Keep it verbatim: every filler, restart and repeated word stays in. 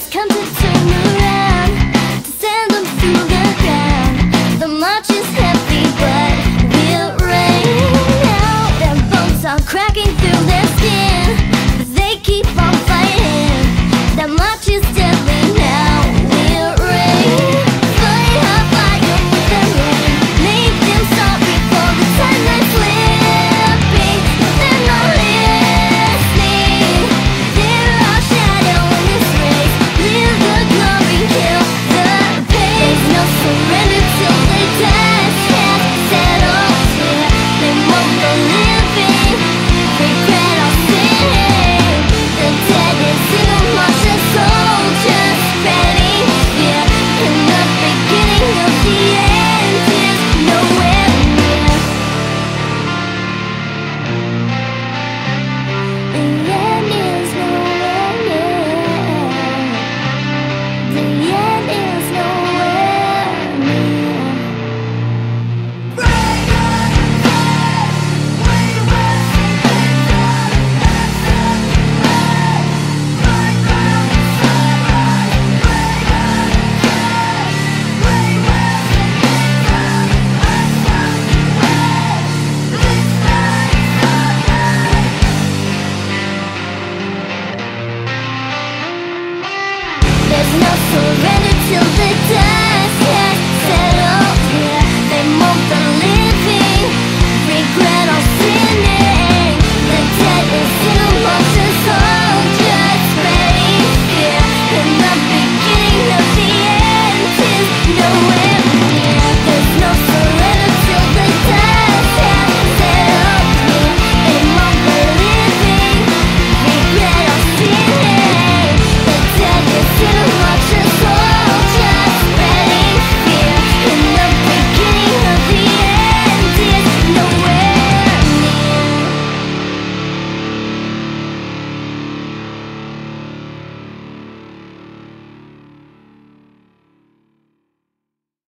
has come to turn around, to send them through the ground. The march is heavy, but we'll rain out. Their bones are cracking through their skin, but they keep on fighting. Their march is deadly now. We'll rain, fight our fire with the rain. Make them sorry for the time they're slipping, but they're not listening. They're our shadow in this race. Live the glory, kill the pain. There's no surrender till the dust has settled here. They won't go living, regret our sin. The dead is single march of soldiers spreading fear. And the beginning of the end is nowhere near. The end is nowhere near. The end is nowhere near. There's no surrender till the death.